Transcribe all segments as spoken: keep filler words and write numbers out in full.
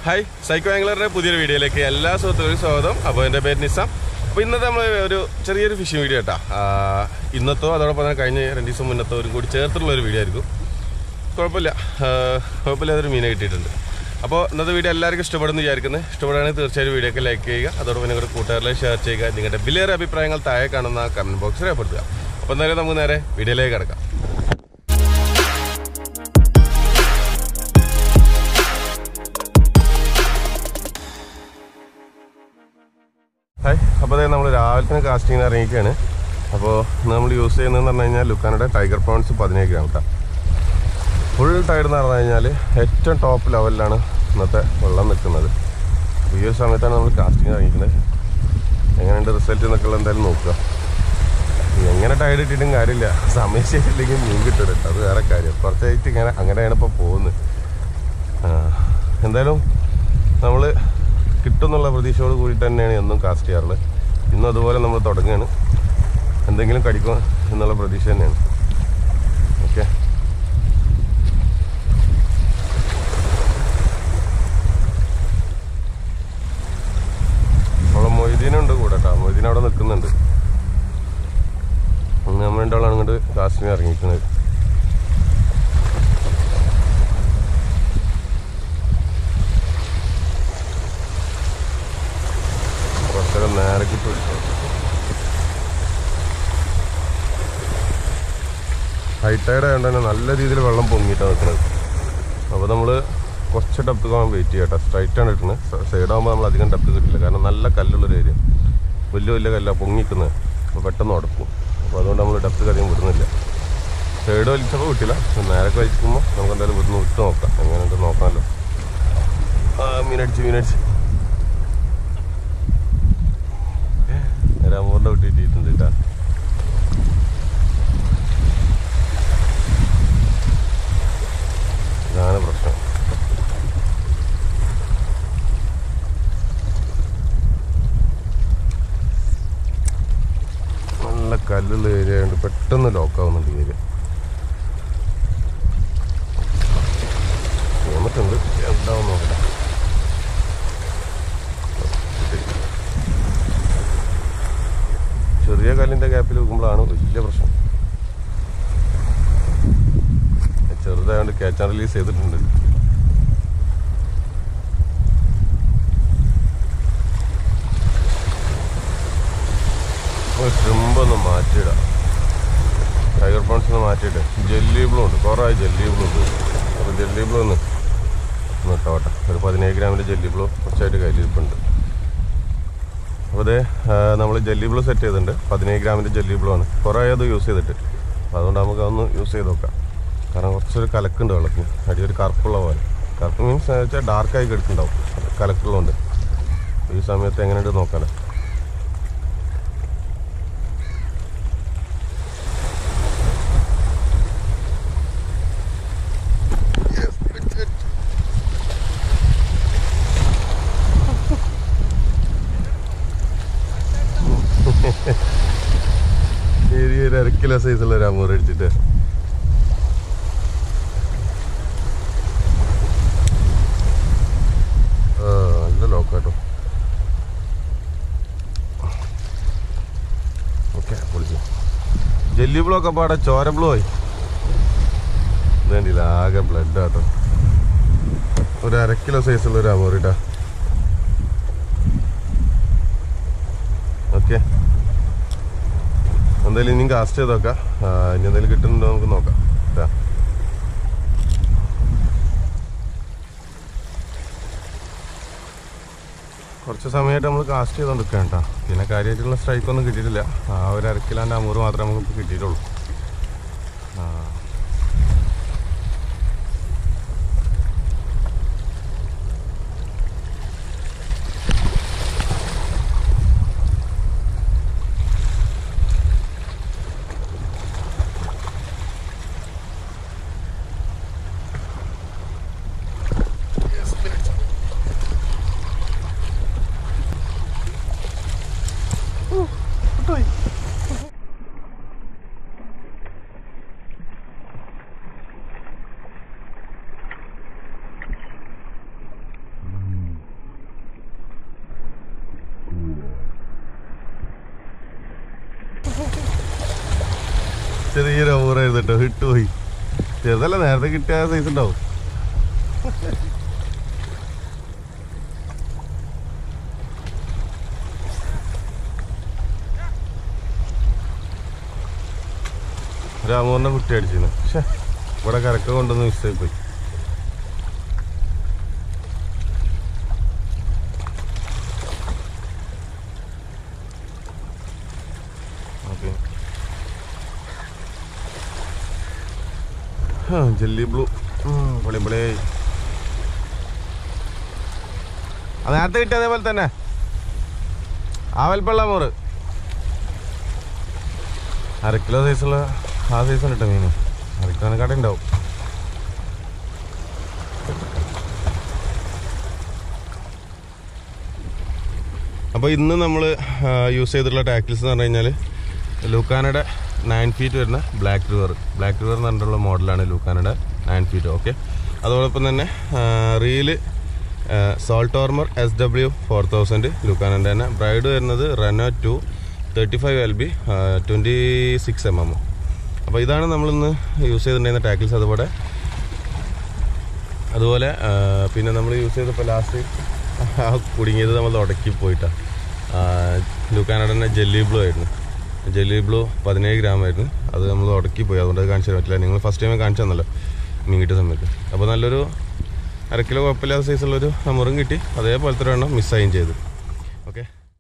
Hi, psychoangler പുതിയ വീഡിയോയിലേക്ക് എല്ലാ സുഹൃത്തുക്കൾക്കും സ്വാഗതം. അപ്പോൾ എൻ്റെ പേര് നിസാം. അപ്പോൾ ഇന്നത്തെ നമ്മൾ ഒരു ചെറിയൊരു ഫിഷിംഗ് വീഡിയോ കേട്ടോ. ഇന്നത്തോ അതോടൊപ്പം തന്നെ കഴിഞ്ഞ രണ്ട് ദിവസം മുന്നത്തോ ഒരു കൂടി ചേർത്തുള്ളൊരു വീഡിയോ ആയിരിക്കും. കുഴപ്പമില്ല കുഴപ്പമില്ലാതൊരു മീനെ കിട്ടിയിട്ടുണ്ട്. അപ്പോൾ ഇന്നത്തെ വീഡിയോ എല്ലാവർക്കും ഇഷ്ടപ്പെടുന്നു വിചാരിക്കുന്നത്. ഇഷ്ടപ്പെടുകയാണെങ്കിൽ തീർച്ചയായും വീഡിയോക്ക് ലൈക്ക് ചെയ്യുക. അതോടൊപ്പം നിങ്ങളുടെ കൂട്ടുകാരിലേക്ക് ഷെയർ ചെയ്യുക. നിങ്ങളുടെ വിലയേറെ അഭിപ്രായങ്ങൾ താഴെ കാണുന്ന കമൻറ്റ് ബോക്സിൽ രേഖപ്പെടുത്തുക. അപ്പോൾ എന്തായാലും നമുക്ക് നേരെ വീഡിയോയിലേക്ക് കിടക്കാം. ഹായ്, അപ്പോൾ അതായത് നമ്മൾ രാവിലെ തന്നെ കാസ്റ്റിങ്ങിന് ഇറങ്ങിക്കുകയാണ്. അപ്പോൾ നമ്മൾ യൂസ് ചെയ്യുന്നതെന്ന് പറഞ്ഞു കഴിഞ്ഞാൽ ലുക്കാനയുടെ ടൈഗർ പ്രോൺസ് പതിനേഴ് ഗ്രാം കേട്ടോ. ഫുൾ ടൈഡ് എന്ന് പറഞ്ഞു കഴിഞ്ഞാൽ ഏറ്റവും ടോപ്പ് ലെവലിലാണ് ഇന്നത്തെ വെള്ളം നിൽക്കുന്നത്. അപ്പോൾ ഈ ഒരു സമയത്താണ് നമ്മൾ കാസ്റ്റിങ്ങിന് ഇറങ്ങിക്കുന്നത്. എങ്ങനെയുണ്ട് റിസൾട്ട് എന്നൊക്കെ എന്തായാലും നോക്കുക. എങ്ങനെ ടൈഡ് ഇട്ടിട്ടും കാര്യമില്ല, സമയം ശരിയില്ലെങ്കിൽ മീൻ കിട്ടും കേട്ടോ. അത് വേറെ കാര്യം. കുറച്ചായിട്ട് ഇങ്ങനെ അങ്ങനെയാണ് ഇപ്പോൾ പോകുന്നത്. എന്തായാലും നമ്മൾ കിട്ടുമെന്നുള്ള പ്രതീക്ഷയോട് കൂടിയിട്ട് തന്നെയാണ് എന്നും കാസ്റ്റ് ചെയ്യാറുള്ളത്. ഇന്നും അതുപോലെ നമ്മൾ തുടങ്ങുകയാണ്. എന്തെങ്കിലും കടിക്കും എന്നുള്ള പ്രതീക്ഷ തന്നെയാണ്. ഓക്കെ, നമ്മളെ മൊയ്തീനുണ്ട് കൂടെ കേട്ടോ. മൊയ്തീൻ അവിടെ നിൽക്കുന്നുണ്ട്. നമ്മൾ രണ്ടാളാണ് ഇങ്ങോട്ട് കാസ്റ്റിന് ഇറങ്ങിക്കുന്നത്. നേരെ കിട്ടും. ഹൈറ്റൈഡ് ആയതുകൊണ്ട് തന്നെ നല്ല രീതിയിൽ വെള്ളം പൊങ്ങിയിട്ടാണ് നിൽക്കുന്നത്. അപ്പോൾ നമ്മൾ കുറച്ച് ഡെപ്ത് പോകാൻ വെയിറ്റ് ചെയ്യാം കേട്ടോ. സ്ട്രൈറ്റാണ് കിട്ടുന്നത്. സൈഡാകുമ്പോൾ നമ്മൾ അധികം ഡെപ്ത് കിട്ടില്ല. കാരണം നല്ല കല്ലുള്ളൊരു ഏരിയ, വലിയ വലിയ കല്ലാണ് പൊങ്ങിക്കുന്നത്. അപ്പോൾ പെട്ടെന്ന് ഉടക്കും. അപ്പോൾ അതുകൊണ്ട് നമ്മൾ ഡെപ്ത് അധികം വിടുന്നില്ല. സൈഡ് വലിച്ചപ്പോൾ കിട്ടില്ല. നേരൊക്കെ വലിക്കുമ്പോൾ നമുക്ക് എന്തായാലും ഇവിടുന്ന് വിട്ട് നോക്കാം. എങ്ങനെയുണ്ട് നോക്കാമല്ലോ. ആ മീനടിച്ച് മീനടിച്ച് രാമൂറിൻ്റെ വിട്ട് കിട്ടിയിട്ടുണ്ട് കേട്ടോ. ഇതാണ് പ്രശ്നം. നല്ല കല്ലുള്ള ഏരിയ ആയതുകൊണ്ട് പെട്ടെന്ന് ലോക്കാവുന്നുണ്ട് ഈ ഏരിയ. വന്നിട്ടുണ്ട്, എന്താവും നോക്കട്ടെ. ചെറിയ കല്ലിൻ്റെ ഗ്യാപ്പിൽ വെക്കുമ്പോഴാണ് വലിയ പ്രശ്നം. ചെറുതായതുകൊണ്ട് ക്യാച്ച് ആൻഡ് റിലീസ് ചെയ്തിട്ടുണ്ട്. ട്രിമ്പൊന്ന് മാറ്റിയിടാം. ടൈഗർ പ്രോൺസ് ഒന്ന് മാറ്റിയിട്ട് ജെല്ലി ബ്ലൂ ഉണ്ട്. കുറേ ജെല്ലി ബ്ലൂ ഉണ്ട്. അപ്പോൾ ജെല്ലി ബ്ലൂ ഒന്ന് നിട്ടോട്ടെ. ഒരു പതിനേഴ് ഗ്രാമിൻ്റെ ജെല്ലി ബ്ലൂ കുറച്ചായിട്ട് കയ്യിലിരിപ്പുണ്ട്. അപ്പോൾ അതേ നമ്മൾ ജെല്ലി ബ്ലൂ സെറ്റ് ചെയ്തിട്ടുണ്ട്. പതിനേഴ് ഗ്രാമിൻ്റെ ജെല്ലി ബ്ലൂ ആണ്. കുറേ അത് യൂസ് ചെയ്തിട്ട്. അപ്പോൾ അതുകൊണ്ട് നമുക്ക് അതൊന്ന് യൂസ് ചെയ്ത് നോക്കാം. കാരണം കുറച്ചൊരു കലക്കുണ്ട് വെള്ളത്തിന്. അടിയൊരു കറുപ്പുള്ള പോലെ. കറുപ്പ് മീൻസ് വെച്ചാൽ ഡാർക്കായി കിടക്കുന്നുണ്ടാവും കലക്കുള്ളതുകൊണ്ട്. ഈ സമയത്ത് എങ്ങനെയുണ്ട് നോക്കാമല്ലോ. ഒരു അര കിലോ സൈസുള്ള ഒരു അമൂർ അടിച്ചിട്ട് നല്ല ലോക്കാട്ടോ. ഓക്കെ, പൊളിച്ചു. ജെല്ലി ബ്ലൂ ഒക്കെ പാടെ ചോര ബ്ലൂ ആയി. ഇതേണ്ടില്ല, ആകെ ബ്ലഡ് ആട്ടോ. ഒരു അര കിലോ സൈസുള്ള ഒരു അമൂർ ഇട്ടാ. ഓക്കെ, എന്തായാലും ഇനിയും കാസ്റ്റ് ചെയ്ത് നോക്കാം. ഇനി എന്തെങ്കിലും കിട്ടുന്നുണ്ടോ നമുക്ക് നോക്കാം. കുറച്ച് സമയമായിട്ട് നമ്മൾ കാസ്റ്റ് ചെയ്തുകൊണ്ടിരിക്കുകയാണ് കേട്ടോ. പിന്നെ കാര്യമായിട്ടുള്ള സ്ട്രൈക്കൊന്നും കിട്ടിയിട്ടില്ല. ആ ഒരു അരക്കിലാൻ്റെ അമൂറ് മാത്രമേ നമുക്ക് കിട്ടിയിട്ടുള്ളൂ. ചെറിയൊരു ഓവറായിരുന്നു കേട്ടോ, ഇട്ടുപോയി. ചെറുതല്ല, നേരത്തെ കിട്ടിയ സൈസ് ഉണ്ടാവും. രാമൂറിനെ കുട്ടി അടിച്ചിരുന്നു. പക്ഷെ ഇവിടെ കരക്ക കൊണ്ടൊന്ന് മിസ്സായി പോയി. ഓക്കെ, ജെല്ലി ബ്ലൂ പൊളി പൊളി. അത് നേരത്തെ കിട്ടിയ അതേപോലെ തന്നെ ആ വലിപ്പമുള്ള മോറ് അര കിലോ സൈസുള്ള ആ സൈസാണ് കേട്ടോ മീൻ. അര കിലോനെക്കാട്ടെ ഉണ്ടാവും. അപ്പോൾ ഇന്ന് നമ്മൾ യൂസ് ചെയ്തിട്ടുള്ള ടാക്കിൽസ് എന്ന് പറഞ്ഞു കഴിഞ്ഞാൽ ലൂക്കാനയുടെ നയൻ ഫീറ്റ് വരുന്ന ബ്ലാക്ക് റിവർ ബ്ലാക്ക് റിവർ എന്ന് പറഞ്ഞിട്ടുള്ള മോഡലാണ് ലൂക്കാനയുടെ നയൻ ഫീറ്റ്. ഓക്കെ, അതോടൊപ്പം തന്നെ റീല് സോൾട്ടോർമർ എസ് ഡബ്ല്യു ഫോർ തൗസൻഡ് ലൂക്കാനൻ്റെ തന്നെ. ബ്രൈഡ് വരുന്നത് റെനോ two thirty five L B twenty six M M. അപ്പോൾ ഇതാണ് നമ്മളിന്ന് യൂസ് ചെയ്തിട്ടുണ്ടായിരുന്ന ടാക്കിൽസ്. അതുപോലെ അതുപോലെ പിന്നെ നമ്മൾ യൂസ് ചെയ്തപ്പോൾ ലാസ്റ്റ് ആ കുടുങ്ങിയത് നമ്മൾ ഉടക്കി പോയിട്ടാണ്. ലൂക്കാനയുടെ തന്നെ ജെല്ലി ബ്ലൂ ആയിരുന്നു. ജെല്ലി ബ്ലൂ പതിനേഴ് ഗ്രാം ആയിരുന്നു. അത് നമ്മൾ ഉടക്കി പോയി, അതുകൊണ്ട് അത് കാണിച്ചു തരാൻ പറ്റില്ല. നിങ്ങൾ ഫസ്റ്റ് ടൈം കാണിച്ചു തന്നല്ലോ മീൻ കിട്ടിയ സമയത്ത്. അപ്പോൾ നല്ലൊരു അര കിലോ കുഴപ്പമില്ലാത്ത സൈസുള്ളൊരു മുറും കിട്ടി. അതേപോലത്തെ ഒരു എണ്ണം മിസ്സായും ചെയ്തു. ഓക്കെ,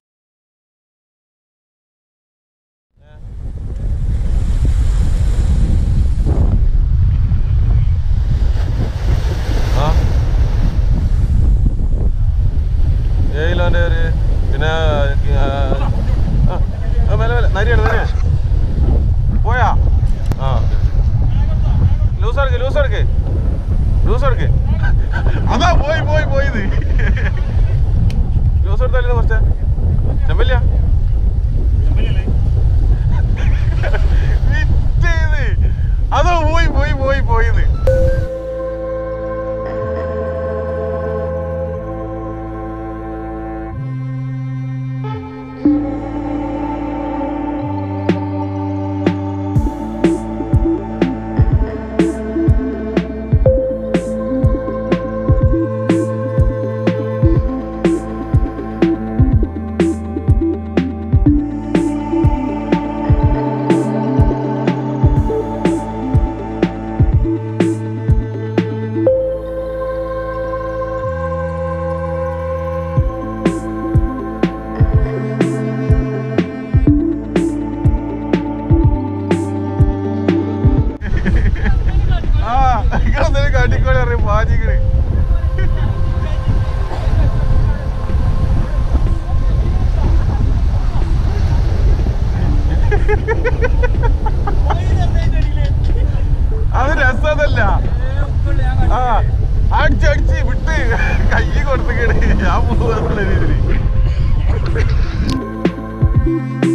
ആ ഏഴിലോൻ്റെ ഒരു പിന്നെ മേലെ മേലെ നരിയാണ് നരിയാണ് പോയാ. ആ ലൂസ് എടുക്ക് ലൂസ് എടുക്ക് ലൂസ് എടുക്ക്. അതാ പോയി പോയി പോയത്. ലൂസ് എടുത്താലും കുറച്ച് ചെമ്പല്ല അതോ പോയി പോയി പോയി പോയത്. അത് രസമല്ല. ആ അടിച്ചടിച്ച് വിട്ട് കൈ കൊടുത്തിട്ട് ഞാൻ പോകാന്നുള്ള രീതിയിൽ